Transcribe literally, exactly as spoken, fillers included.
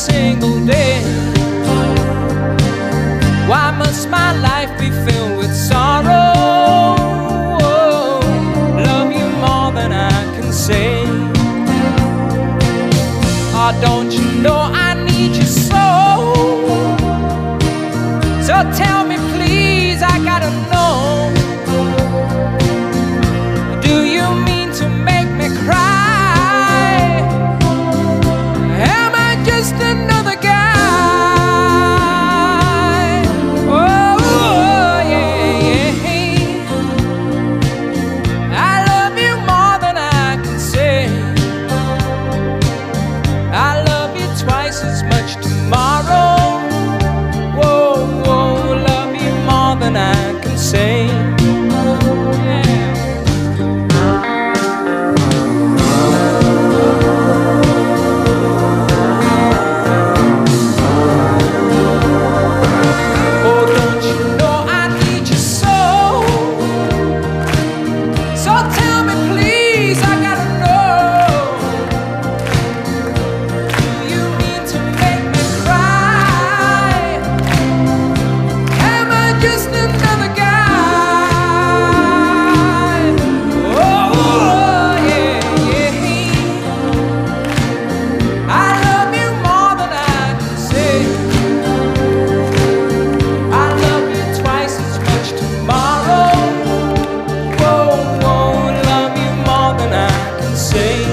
single day. Why must my life be filled with sorrow? Love you more than I can say. Oh, don't you know I need you so? So tell me please, I gotta know. Do you mean to make me cry? Am I just another guy? Oh, yeah, yeah. I love you more than I can say. I love you twice as much tomorrow. Whoa, whoa, love you more than I can say. Say